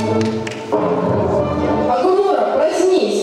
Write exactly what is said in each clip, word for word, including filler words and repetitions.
Акунура, проснись!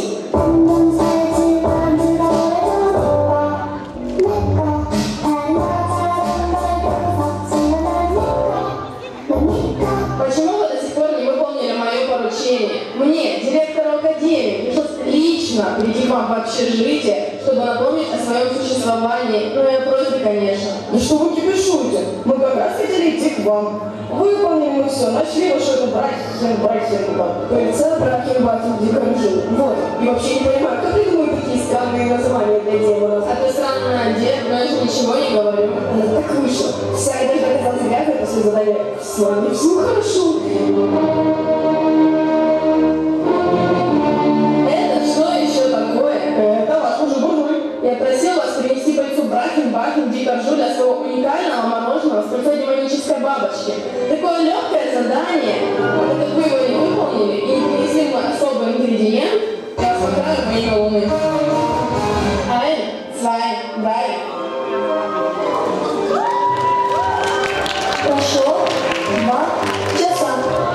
Почему вы до сих пор не выполнили мое поручение? Мне, директору академии, пришлось лично прийти к вам в общежитие, чтобы напомнить о своем существовании. Ну и о просьбе, конечно. Да что вы кипишуете? Мы как раз хотели идти к вам. Выполнили мы все, нашли вашу эту братья, братья, пыльца, братья, братья, дикаржи. Вот. И вообще не понимаю, как придумают такие странные названия для демонов? А ты странный одет, но я же ничего не говорю. Она так вышла. Вся одежда оказалась грязной после задания. Все, не все хорошо. Это что еще такое? Это ваш мужик буржуй. Я просил вас принести пыльцу Брахин, Бахин, Дикаржу для своего уникального мороженого с пыльцой демонической бабочки. Такое легкое задание, а так как вы его не выполнили и не принесли мой особый ингредиент, я вас покараю во имя Луны. Ein, zwei, drei. Прошло два часа.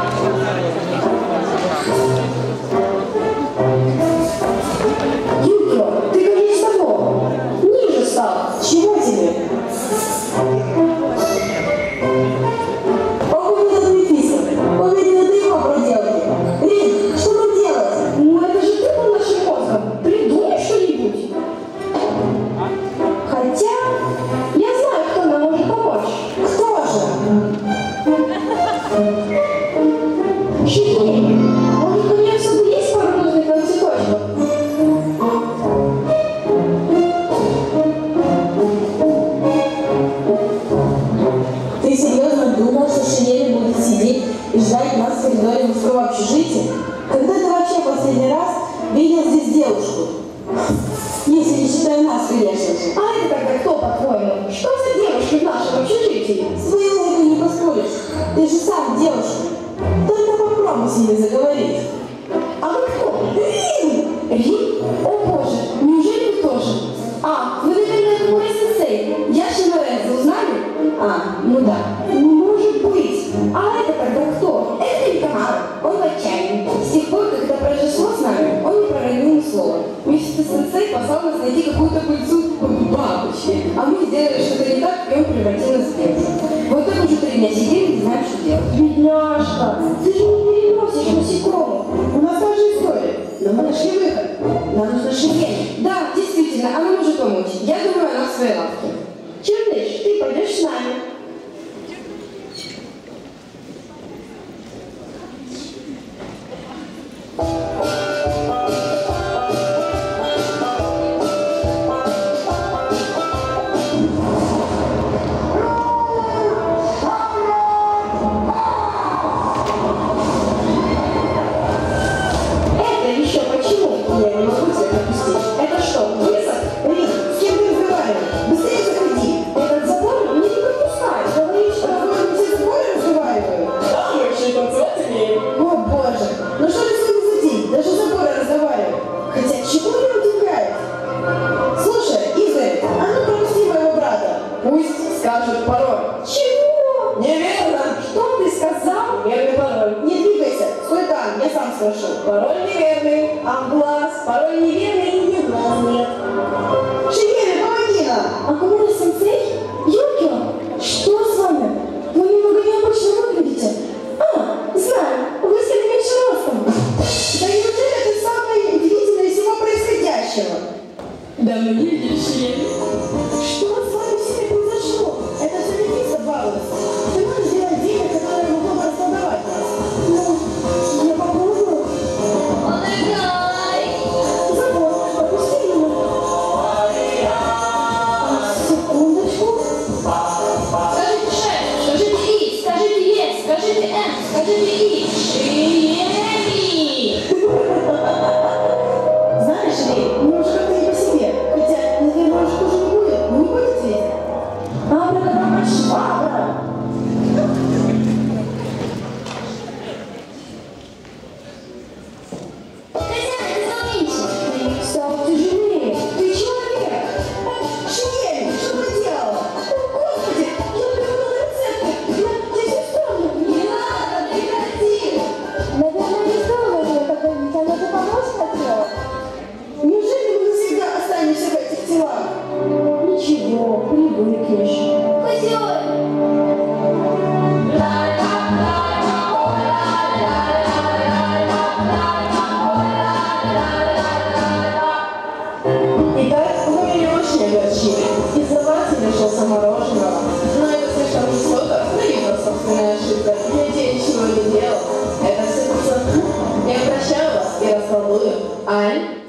Юкио, ты как есть того? Ниже стал. Чего тебе? Погоди на Мефисто. Уверена, ты его проделки. Рин, что нам делать? Ну это же ты был нашим мозгом. Придумай что-нибудь. Хотя, я знаю, кто нам может помочь. Кто же? Шики, может, у нее всюду есть пару нужных нам цветочков? Ты серьезно думал, что Шинели будет сидеть и ждать нас в коридоре мужского общежития? Когда ты вообще последний раз видел здесь девушку? Если не считая нас, конечно же. А это тогда кто, по-твоему? Что за девушки в нашем общежитии? Свою логику не поспоришь. Ты же сам девушка. Только попробуй с ними заговорить. А вы кто? Рин! Рин? О боже, неужели вы тоже? А, вы, наверное, это мой сенсей. Я Шинорензо, узнали? А, ну да. Не может быть. А это тогда кто? Это Рикамара. Он в отчаянии. С тех пор, когда произошло с нами, он не проронил ни слова. Мистер Сенсей послал нас найти какую-то пыльцу бабочки, а мы сделали что-то не так, и он превратил нас в девушек. Вот так уже три дня сидели и не знаем, что делать. Бедняжка, ты же не переносишь насекомых. У нас та же история. Но мы нашли выход. Нам нужно Шинели. Да, действительно, она может помочь. Я думаю, она в своей лавке. Черныш, ты пойдешь с нами. Пароль неверный, Амглаз, пароль неверный и ни глаз нет. Шинели, помоги нам! Акунура-сенсей? Юкио, что с вами? Вы немного необычно выглядите. А, знаю, вы стали меньше ростом. Да неужели это самое удивительное из всего происходящего? Да ну не видишь, Шинели. Что с вами все произошло? Это все Мефисто баловалась. Ты можешь сделать денег, которые могло бы расколдовать нас? Ну, я попробую. Забор, отпусти меня. Ань?